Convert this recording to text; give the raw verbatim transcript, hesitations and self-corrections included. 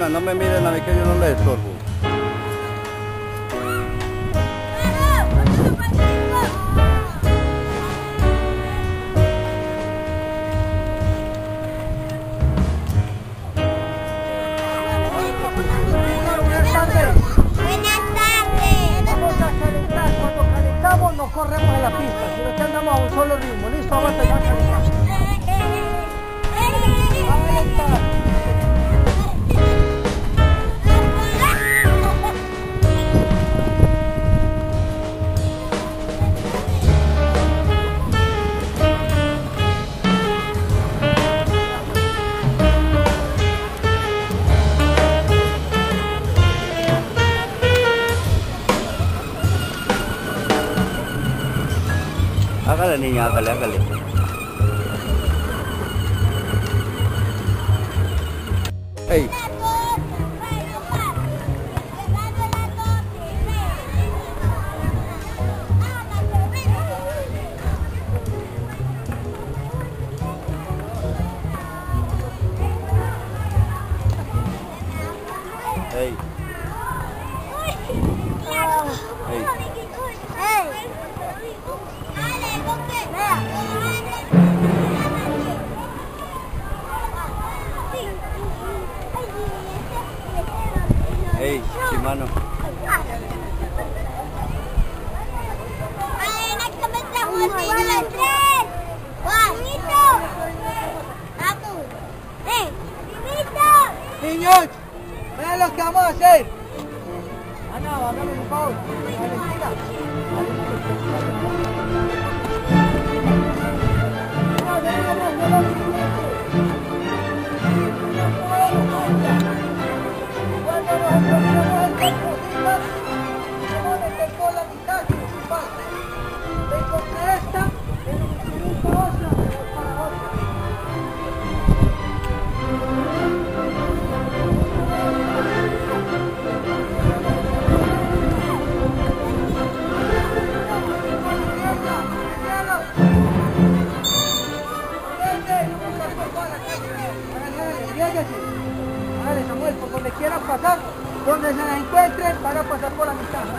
Ana, no me miren a mí que yo no les estorbo. Nos corremos en la pista, si no que andamos a un solo ritmo, listo, aguanta ya calentamos. A calentar. Hágale, niña, hágale, hágale. Hey. Hey. Hey. Hey, Shimano. Niños, vean lo que vamos a hacer. Ana, hágame un favor. Valentina. Samuel, por donde quieran pasar, donde se la encuentren, van a pasar por la mitad.